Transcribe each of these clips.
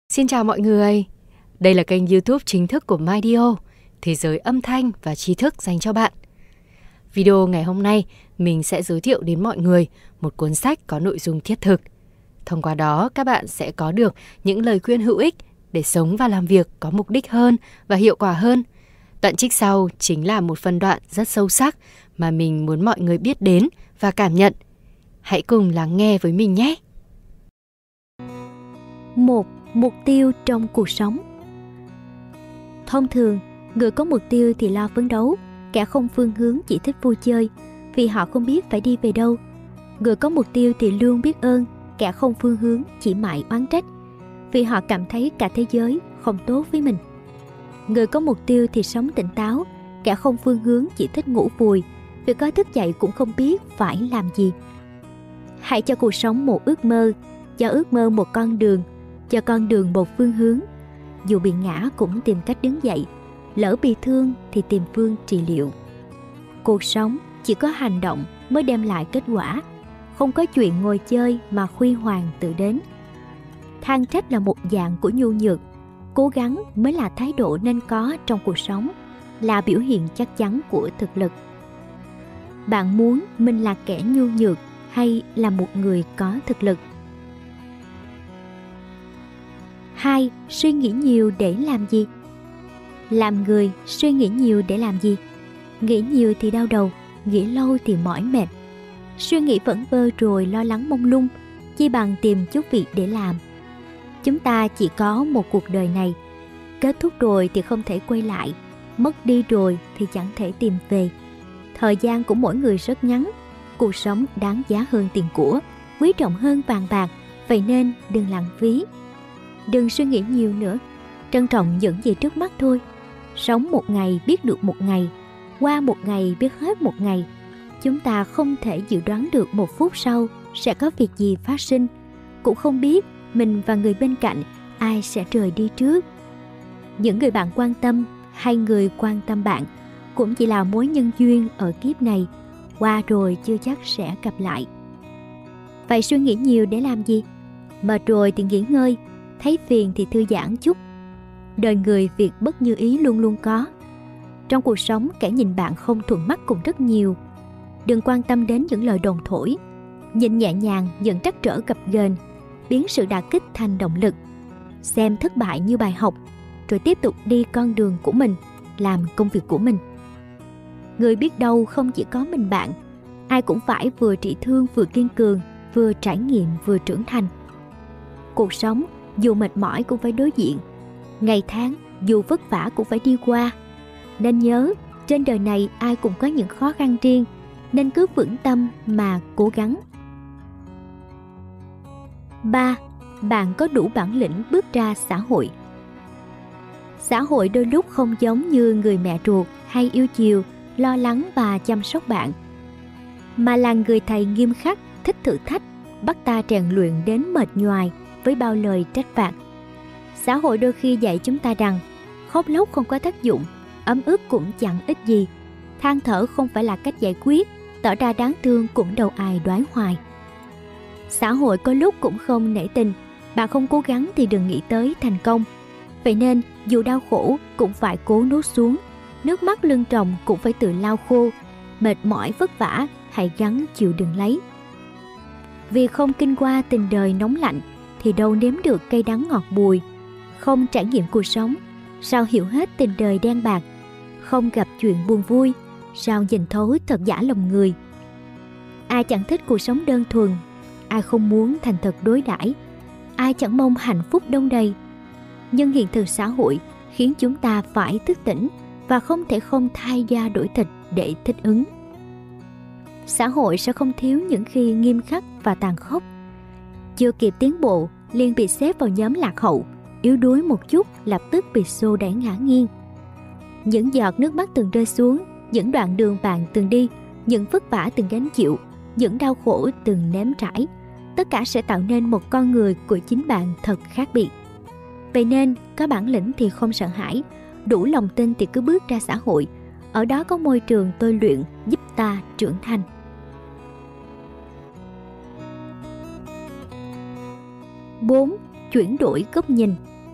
Xin chào mọi người, đây là kênh YouTube chính thức của MyDio, thế giới âm thanh và tri thức dành cho bạn. Video ngày hôm nay mình sẽ giới thiệu đến mọi người một cuốn sách có nội dung thiết thực. Thông qua đó các bạn sẽ có được những lời khuyên hữu ích để sống và làm việc có mục đích hơn và hiệu quả hơn. Đoạn trích sau chính là một phân đoạn rất sâu sắc mà mình muốn mọi người biết đến và cảm nhận. Hãy cùng lắng nghe với mình nhé! 1. Mục tiêu trong cuộc sống. Thông thường, người có mục tiêu thì lo phấn đấu, kẻ không phương hướng chỉ thích vui chơi, vì họ không biết phải đi về đâu. Người có mục tiêu thì luôn biết ơn, kẻ không phương hướng chỉ mãi oán trách, vì họ cảm thấy cả thế giới không tốt với mình. Người có mục tiêu thì sống tỉnh táo, kẻ không phương hướng chỉ thích ngủ vùi, vì có thức dậy cũng không biết phải làm gì. Hãy cho cuộc sống một ước mơ, cho ước mơ một con đường, cho con đường một phương hướng. Dù bị ngã cũng tìm cách đứng dậy, lỡ bị thương thì tìm phương trị liệu. Cuộc sống chỉ có hành động mới đem lại kết quả, không có chuyện ngồi chơi mà huy hoàng tự đến. Than trách là một dạng của nhu nhược, cố gắng mới là thái độ nên có trong cuộc sống, là biểu hiện chắc chắn của thực lực. Bạn muốn mình là kẻ nhu nhược hay là một người có thực lực? 2. Suy nghĩ nhiều để làm gì? Làm người suy nghĩ nhiều để làm gì? Nghĩ nhiều thì đau đầu, nghĩ lâu thì mỏi mệt. Suy nghĩ vẩn vơ rồi lo lắng mông lung, chi bằng tìm chút việc để làm. Chúng ta chỉ có một cuộc đời này, kết thúc rồi thì không thể quay lại, mất đi rồi thì chẳng thể tìm về. Thời gian của mỗi người rất ngắn, cuộc sống đáng giá hơn tiền của, quý trọng hơn vàng bạc, vậy nên đừng lãng phí. Đừng suy nghĩ nhiều nữa, trân trọng những gì trước mắt thôi. Sống một ngày biết được một ngày, qua một ngày biết hết một ngày. Chúng ta không thể dự đoán được một phút sau sẽ có việc gì phát sinh, cũng không biết mình và người bên cạnh ai sẽ rời đi trước. Những người bạn quan tâm hay người quan tâm bạn cũng chỉ là mối nhân duyên ở kiếp này, qua rồi chưa chắc sẽ gặp lại. Vậy suy nghĩ nhiều để làm gì? Mệt rồi thì nghỉ ngơi, thấy phiền thì thư giãn chút. Đời người việc bất như ý luôn luôn có. Trong cuộc sống, kẻ nhìn bạn không thuận mắt cũng rất nhiều. Đừng quan tâm đến những lời đồn thổi, nhìn nhẹ nhàng những trắc trở gập ghềnh, biến sự đả kích thành động lực. Xem thất bại như bài học, rồi tiếp tục đi con đường của mình, làm công việc của mình. Người biết đâu không chỉ có mình bạn, ai cũng phải vừa trị thương vừa kiên cường, vừa trải nghiệm vừa trưởng thành. Cuộc sống dù mệt mỏi cũng phải đối diện, ngày tháng dù vất vả cũng phải đi qua. Nên nhớ, trên đời này ai cũng có những khó khăn riêng, nên cứ vững tâm mà cố gắng. 3. Bạn có đủ bản lĩnh bước ra xã hội. Xã hội đôi lúc không giống như người mẹ ruột hay yêu chiều, lo lắng và chăm sóc bạn, mà là người thầy nghiêm khắc, thích thử thách, bắt ta rèn luyện đến mệt nhoài với bao lời trách phạt. Xã hội đôi khi dạy chúng ta rằng khóc lóc không có tác dụng, ấm ức cũng chẳng ích gì, than thở không phải là cách giải quyết, tỏ ra đáng thương cũng đâu ai đoái hoài. Xã hội có lúc cũng không nể tình, bạn không cố gắng thì đừng nghĩ tới thành công. Vậy nên dù đau khổ cũng phải cố nuốt xuống, nước mắt lưng tròng cũng phải tự lau khô, mệt mỏi vất vả hãy gắng chịu đựng lấy. Vì không kinh qua tình đời nóng lạnh thì đâu nếm được cây đắng ngọt bùi. Không trải nghiệm cuộc sống, sao hiểu hết tình đời đen bạc. Không gặp chuyện buồn vui, sao nhìn thấu thật giả lòng người. Ai chẳng thích cuộc sống đơn thuần, ai không muốn thành thật đối đãi, ai chẳng mong hạnh phúc đông đầy. Nhưng hiện thực xã hội khiến chúng ta phải thức tỉnh và không thể không thay da đổi thịt để thích ứng. Xã hội sẽ không thiếu những khi nghiêm khắc và tàn khốc. Chưa kịp tiến bộ liền bị xếp vào nhóm lạc hậu, yếu đuối một chút lập tức bị xô đẩy ngã nghiêng. Những giọt nước mắt từng rơi xuống, những đoạn đường bạn từng đi, những vất vả từng gánh chịu, những đau khổ từng nếm trải, tất cả sẽ tạo nên một con người của chính bạn thật khác biệt. Vậy nên có bản lĩnh thì không sợ hãi, đủ lòng tin thì cứ bước ra xã hội, ở đó có môi trường tôi luyện giúp ta trưởng thành. 4. Chuyển đổi góc nhìn.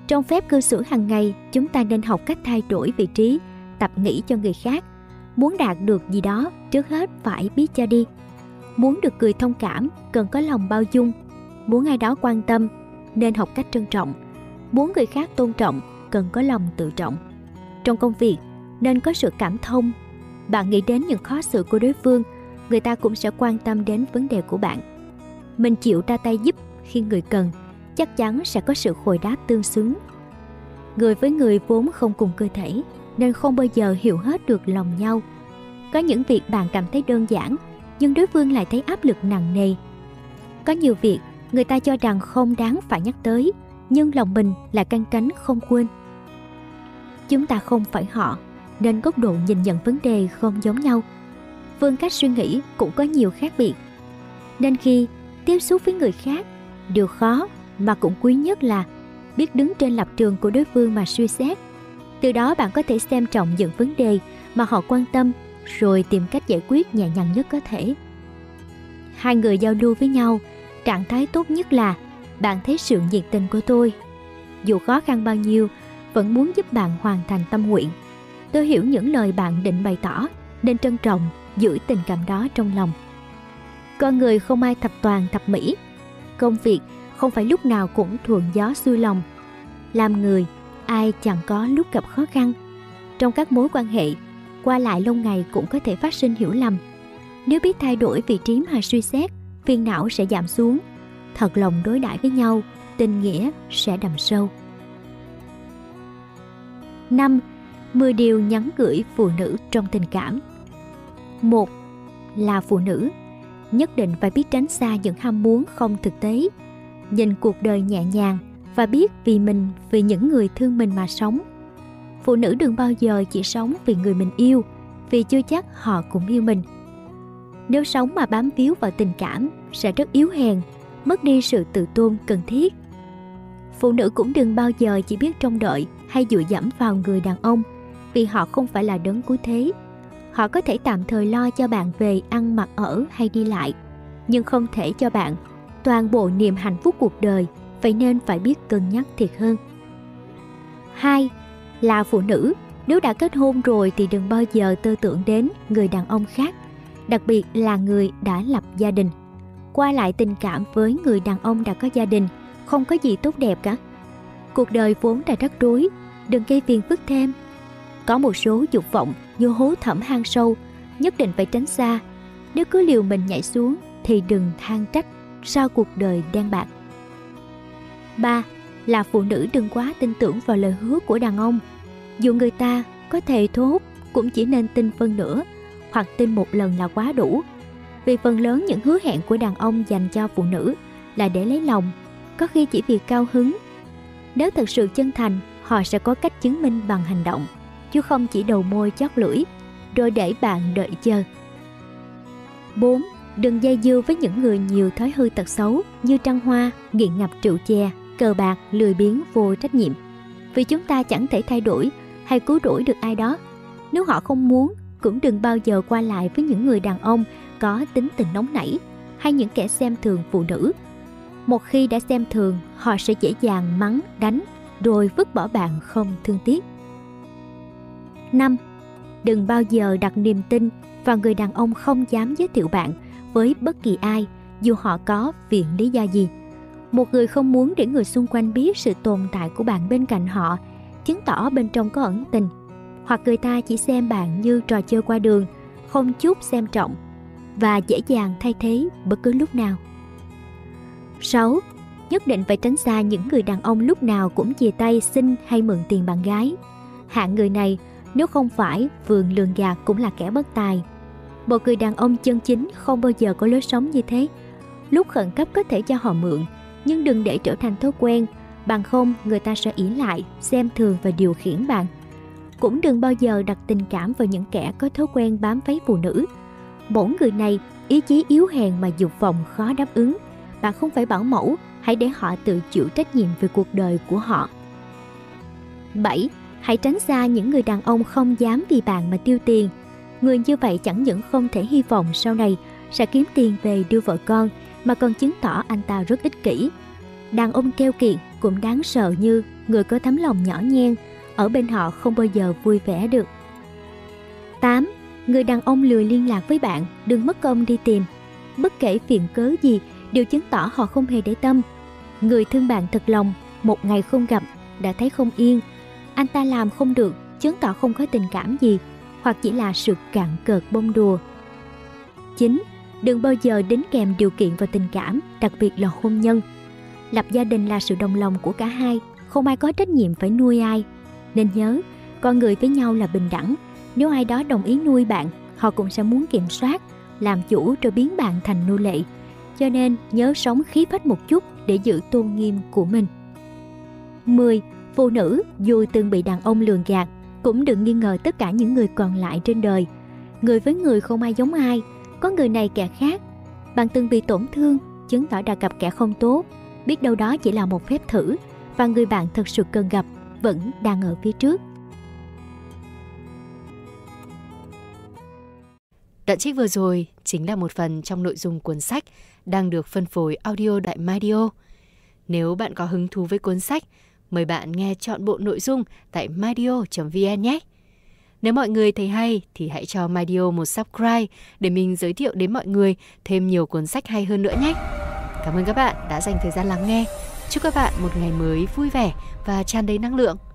Trong phép cư xử hàng ngày, chúng ta nên học cách thay đổi vị trí, tập nghĩ cho người khác. Muốn đạt được gì đó, trước hết phải biết cho đi. Muốn được người thông cảm, cần có lòng bao dung. Muốn ai đó quan tâm, nên học cách trân trọng. Muốn người khác tôn trọng, cần có lòng tự trọng. Trong công việc, nên có sự cảm thông. Bạn nghĩ đến những khó xử của đối phương, người ta cũng sẽ quan tâm đến vấn đề của bạn. Mình chịu ra tay giúp khi người cần, chắc chắn sẽ có sự hồi đáp tương xứng. Người với người vốn không cùng cơ thể, nên không bao giờ hiểu hết được lòng nhau. Có những việc bạn cảm thấy đơn giản, nhưng đối phương lại thấy áp lực nặng nề. Có nhiều việc người ta cho rằng không đáng phải nhắc tới, nhưng lòng mình lại canh cánh không quên. Chúng ta không phải họ, nên góc độ nhìn nhận vấn đề không giống nhau. Phương cách suy nghĩ cũng có nhiều khác biệt. Nên khi tiếp xúc với người khác, điều khó mà cũng quý nhất là biết đứng trên lập trường của đối phương mà suy xét. Từ đó bạn có thể xem trọng những vấn đề mà họ quan tâm, rồi tìm cách giải quyết nhẹ nhàng nhất có thể. Hai người giao lưu với nhau, trạng thái tốt nhất là bạn thấy sự nhiệt tình của tôi. Dù khó khăn bao nhiêu, vẫn muốn giúp bạn hoàn thành tâm nguyện. Tôi hiểu những lời bạn định bày tỏ, nên trân trọng giữ tình cảm đó trong lòng. Con người không ai thập toàn thập mỹ. Công việc không phải lúc nào cũng thuận gió xuôi lòng. Làm người, ai chẳng có lúc gặp khó khăn. Trong các mối quan hệ, qua lại lâu ngày cũng có thể phát sinh hiểu lầm. Nếu biết thay đổi vị trí mà suy xét, phiền não sẽ giảm xuống. Thật lòng đối đãi với nhau, tình nghĩa sẽ đậm sâu. 5. 10 điều nhắn gửi phụ nữ trong tình cảm. 1. Là phụ nữ, nhất định phải biết tránh xa những ham muốn không thực tế. Nhìn cuộc đời nhẹ nhàng và biết vì mình, vì những người thương mình mà sống. Phụ nữ đừng bao giờ chỉ sống vì người mình yêu, vì chưa chắc họ cũng yêu mình. Nếu sống mà bám víu vào tình cảm sẽ rất yếu hèn, mất đi sự tự tôn cần thiết. Phụ nữ cũng đừng bao giờ chỉ biết trông đợi hay dựa dẫm vào người đàn ông, vì họ không phải là đấng cứu thế. Họ có thể tạm thời lo cho bạn về ăn mặc ở hay đi lại, nhưng không thể cho bạn toàn bộ niềm hạnh phúc cuộc đời, vậy nên phải biết cân nhắc thiệt hơn. 2. Là phụ nữ, nếu đã kết hôn rồi thì đừng bao giờ tư tưởng đến người đàn ông khác, đặc biệt là người đã lập gia đình. Qua lại tình cảm với người đàn ông đã có gia đình, không có gì tốt đẹp cả. Cuộc đời vốn đã rắc rối, đừng gây phiền phức thêm. Có một số dục vọng như hố thẳm hang sâu, nhất định phải tránh xa. Nếu cứ liều mình nhảy xuống thì đừng than trách sao cuộc đời đen bạc. 3. Là phụ nữ đừng quá tin tưởng vào lời hứa của đàn ông. Dù người ta có thề thốt, cũng chỉ nên tin phân nửa, hoặc tin một lần là quá đủ. Vì phần lớn những hứa hẹn của đàn ông dành cho phụ nữ là để lấy lòng, có khi chỉ vì cao hứng. Nếu thật sự chân thành, họ sẽ có cách chứng minh bằng hành động, chứ không chỉ đầu môi chót lưỡi, rồi để bạn đợi chờ. 4. Đừng dây dưa với những người nhiều thói hư tật xấu như trăng hoa, nghiện ngập rượu chè, cờ bạc, lười biếng, vô trách nhiệm. Vì chúng ta chẳng thể thay đổi hay cứu rỗi được ai đó. Nếu họ không muốn, cũng đừng bao giờ qua lại với những người đàn ông có tính tình nóng nảy hay những kẻ xem thường phụ nữ. Một khi đã xem thường, họ sẽ dễ dàng mắng, đánh, rồi vứt bỏ bạn không thương tiếc. 5. Đừng bao giờ đặt niềm tin vào người đàn ông không dám giới thiệu bạn với bất kỳ ai, dù họ có viện lý do gì. Một người không muốn để người xung quanh biết sự tồn tại của bạn bên cạnh họ, chứng tỏ bên trong có ẩn tình. Hoặc người ta chỉ xem bạn như trò chơi qua đường, không chút xem trọng, và dễ dàng thay thế bất cứ lúc nào. 6. Nhất định phải tránh xa những người đàn ông lúc nào cũng chìa tay xin hay mượn tiền bạn gái. Hạng người này, nếu không phải vườn lường gạt cũng là kẻ bất tài. Một người đàn ông chân chính không bao giờ có lối sống như thế. Lúc khẩn cấp có thể cho họ mượn, nhưng đừng để trở thành thói quen, bằng không người ta sẽ ỷ lại, xem thường và điều khiển bạn. Cũng đừng bao giờ đặt tình cảm vào những kẻ có thói quen bám váy phụ nữ. Mỗi người này ý chí yếu hèn mà dục vọng khó đáp ứng. Bạn không phải bảo mẫu, hãy để họ tự chịu trách nhiệm về cuộc đời của họ. 7. Hãy tránh xa những người đàn ông không dám vì bạn mà tiêu tiền. Người như vậy chẳng những không thể hy vọng sau này sẽ kiếm tiền về đưa vợ con, mà còn chứng tỏ anh ta rất ích kỷ. Đàn ông keo kiệt cũng đáng sợ như người có tấm lòng nhỏ nhen, ở bên họ không bao giờ vui vẻ được. 8. Người đàn ông lười liên lạc với bạn, đừng mất công đi tìm. Bất kể phiền cớ gì đều chứng tỏ họ không hề để tâm. Người thương bạn thật lòng, một ngày không gặp đã thấy không yên. Anh ta làm không được, chứng tỏ không có tình cảm gì, hoặc chỉ là sự cạn cợt bông đùa. 9. Đừng bao giờ đính kèm điều kiện vào tình cảm, đặc biệt là hôn nhân. Lập gia đình là sự đồng lòng của cả hai, không ai có trách nhiệm phải nuôi ai. Nên nhớ, con người với nhau là bình đẳng. Nếu ai đó đồng ý nuôi bạn, họ cũng sẽ muốn kiểm soát, làm chủ rồi biến bạn thành nô lệ. Cho nên nhớ sống khí phách một chút để giữ tôn nghiêm của mình. 10. Phụ nữ dù từng bị đàn ông lường gạt, cũng đừng nghi ngờ tất cả những người còn lại trên đời. Người với người không ai giống ai, có người này kẻ khác. Bạn từng bị tổn thương, chứng tỏ đã gặp kẻ không tốt. Biết đâu đó chỉ là một phép thử, và người bạn thật sự cần gặp vẫn đang ở phía trước. Đoạn trích vừa rồi chính là một phần trong nội dung cuốn sách đang được phân phối audio tại MyDio. Nếu bạn có hứng thú với cuốn sách, mời bạn nghe trọn bộ nội dung tại mydio.vn nhé. Nếu mọi người thấy hay thì hãy cho MyDio một subscribe để mình giới thiệu đến mọi người thêm nhiều cuốn sách hay hơn nữa nhé. Cảm ơn các bạn đã dành thời gian lắng nghe. Chúc các bạn một ngày mới vui vẻ và tràn đầy năng lượng.